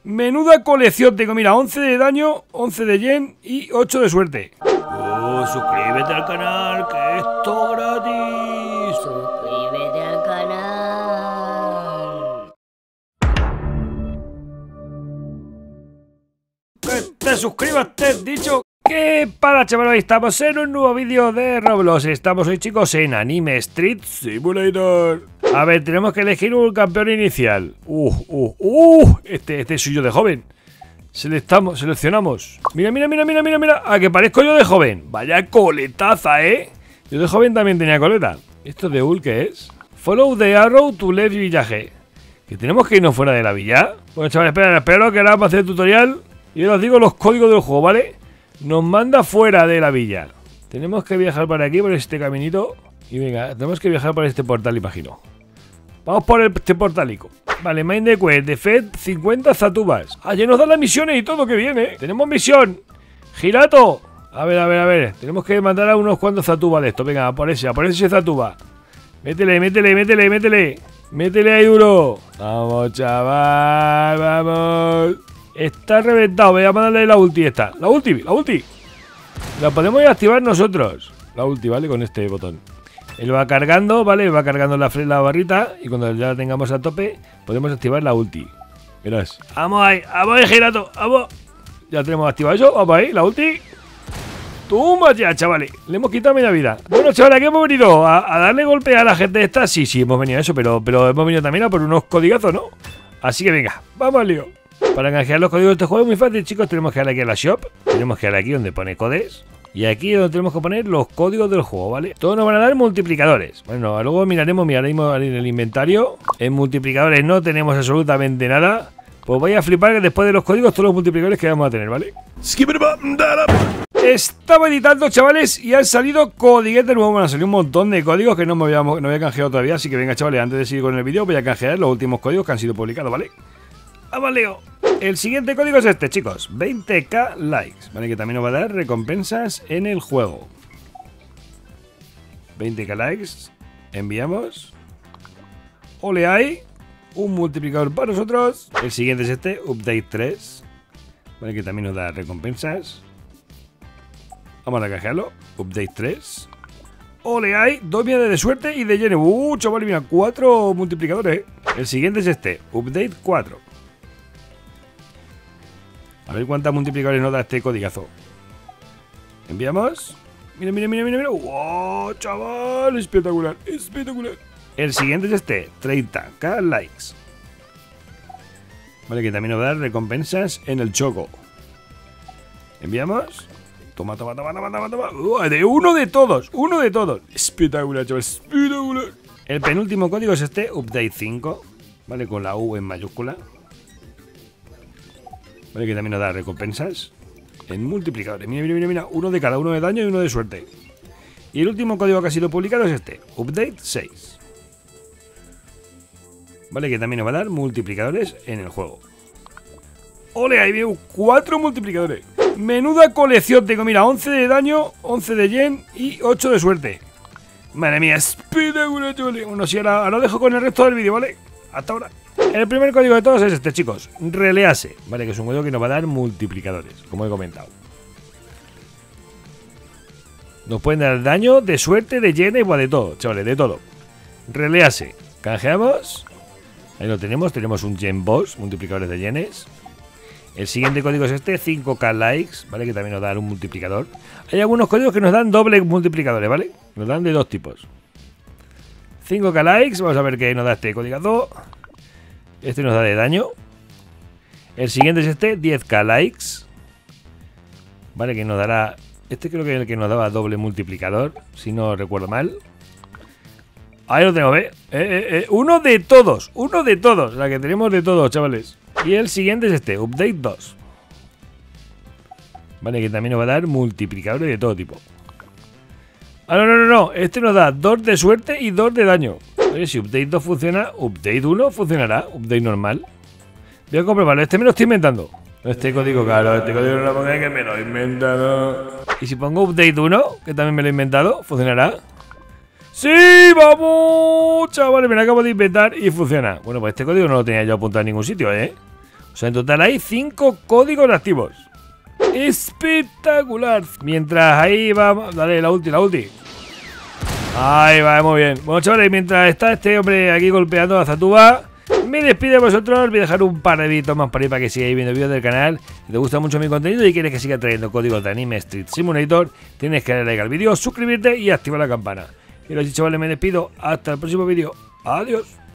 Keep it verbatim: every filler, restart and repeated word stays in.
Menuda colección tengo, mira, once de daño, once de yen y ocho de suerte. Oh, suscríbete al canal, que esto es gratis. Suscríbete al canal. Que te suscribas, te he dicho. ¿Qué para, chavales? Hoy estamos en un nuevo vídeo de Roblox. Estamos hoy, chicos, en Anime Street Simulator. A ver, tenemos que elegir un campeón inicial. Uh, uh, uh. Este, este soy yo de joven. Selectamos, seleccionamos. Mira, mira, mira, mira, mira, mira. Ah, que parezco yo de joven. Vaya coletaza, ¿eh? Yo de joven también tenía coleta. ¿Esto de Ul qué es? Follow the arrow to left villaje. ¿Que tenemos que irnos fuera de la villa? Bueno, chavales, espera, espera que ahora vamos a hacer el tutorial. Y yo os digo los códigos del juego, ¿vale? Nos manda fuera de la villa. Tenemos que viajar por aquí, por este caminito. Y venga, tenemos que viajar por este portal, imagino. Vamos por este portalico. Vale, Mind the Quest, de Fed, cincuenta zatubas. Ayer nos dan las misiones y todo, que viene. Tenemos misión. Girato. A ver, a ver, a ver. Tenemos que mandar a unos cuantos zatubas de esto. Venga, a por ese, a por ese zatuba. Métele, métele, métele, métele. Métele ahí duro. Vamos, chaval, vamos. Está reventado, voy a mandarle la ulti esta. La ulti, la ulti. La podemos ir a activar nosotros. La ulti, ¿vale? Con este botón. Él va cargando, ¿vale? Va cargando la, la barrita. Y cuando ya la tengamos a tope, podemos activar la ulti. Verás. Vamos ahí, vamos ahí, Girato. Vamos. Ya tenemos activado eso. Vamos ahí, la ulti. Toma ya, chavales. Le hemos quitado media vida. Bueno, chavales, ¿qué hemos venido? ¿A, a darle golpe a la gente esta? Sí, sí, hemos venido a eso, pero, pero hemos venido también a por unos codigazos, ¿no? Así que venga, vamos al lío. Para canjear los códigos de este juego es muy fácil, chicos. Tenemos que darle aquí a la shop. Tenemos que darle aquí donde pone codes. Y aquí es donde tenemos que poner los códigos del juego, ¿vale? Todos nos van a dar multiplicadores. Bueno, luego miraremos, miraremos en el inventario. En multiplicadores no tenemos absolutamente nada. Pues voy a flipar que después de los códigos todos los multiplicadores que vamos a tener, ¿vale? Estaba editando, chavales, y han salido codiguetes nuevos. Bueno, han salido un montón de códigos que no me había, no había canjeado todavía. Así que venga, chavales, antes de seguir con el vídeo voy a canjear los últimos códigos que han sido publicados, ¿vale? ¡Vamos, Leo! El siguiente código es este, chicos. veinte k likes, ¿vale? Que también nos va a dar recompensas en el juego. veinte k likes. Enviamos. Ole ahí. Un multiplicador para nosotros. El siguiente es este, update tres. ¿Vale? Que también nos da recompensas. Vamos a canjearlo. Update tres. Ole ahí. Dos millones de suerte y de lleno. Uh, chaval, mira, cuatro multiplicadores. El siguiente es este, update cuatro. A ver cuántas multiplicadores nos da este codigazo. Enviamos. Mira, mira, mira, mira, mira. ¡Wow, chaval! Espectacular, espectacular. El siguiente es este, treinta k likes. Vale, que también nos va a dar recompensas en el choco. Enviamos. Toma, toma, toma, toma, toma, toma. Uh, de uno de todos, uno de todos. Espectacular, chaval, espectacular. El penúltimo código es este, update cinco. Vale, con la U en mayúscula. Vale, que también nos da recompensas en multiplicadores. Mira, mira, mira, mira. Uno de cada, uno de daño y uno de suerte. Y el último código que ha sido publicado es este, update seis. Vale, que también nos va a dar multiplicadores en el juego. ¡Ole! Ahí veo cuatro multiplicadores. Menuda colección tengo. Mira, once de daño, once de yen y ocho de suerte. Madre mía, espectacular, chavales. Bueno, si ahora, ahora dejo con el resto del vídeo, ¿vale? Hasta ahora. El primer código de todos es este, chicos. Release, ¿vale? Que es un código que nos va a dar multiplicadores, como he comentado. Nos pueden dar daño, de suerte, de yen y pues, de todo, chavales, de todo. Release. Canjeamos. Ahí lo tenemos. Tenemos un yen boss, multiplicadores de yenes. El siguiente código es este, cinco k likes, ¿vale? Que también nos da un multiplicador. Hay algunos códigos que nos dan doble multiplicadores, ¿vale? Nos dan de dos tipos. cinco k likes, vamos a ver qué nos da este código. Este nos da de daño. El siguiente es este, diez k likes. Vale, que nos dará... Este creo que es el que nos daba doble multiplicador, si no recuerdo mal. Ahí lo tenemos, ¿eh? Eh, eh, eh. Uno de todos, uno de todos. La que tenemos de todos, chavales. Y el siguiente es este, update dos. Vale, que también nos va a dar multiplicadores de todo tipo. Ah, no, no, no, no. Este nos da dos de suerte y dos de daño. Oye, si update dos funciona, update uno funcionará. Update normal. Voy a comprobarlo. Este me lo estoy inventando. Este código, claro, este código no lo pongáis que me lo he inventado. Y si pongo update uno, que también me lo he inventado, ¿funcionará? ¡Sí! ¡Vamos! Chavales, me lo acabo de inventar y funciona. Bueno, pues este código no lo tenía yo apuntado en ningún sitio, ¿eh? O sea, en total hay cinco códigos activos. ¡Espectacular! Mientras ahí vamos... Dale, la ulti, la ulti. Ahí va, muy bien. Bueno, chavales, mientras está este hombre aquí golpeando a Zatuba, me despido de vosotros. Voy a dejar un par de vídeos más por ahí para que sigáis viendo vídeos del canal. Si te gusta mucho mi contenido y quieres que siga trayendo códigos de Anime Street Simulator, tienes que darle like al vídeo, suscribirte y activar la campana. Y ahora sí, chavales, me despido. Hasta el próximo vídeo. Adiós.